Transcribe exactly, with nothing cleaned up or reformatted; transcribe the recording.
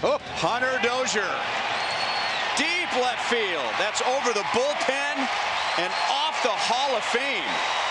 Oh, Hunter Dozier. Deep left field. That's over the bullpen and off the Hall of Fame.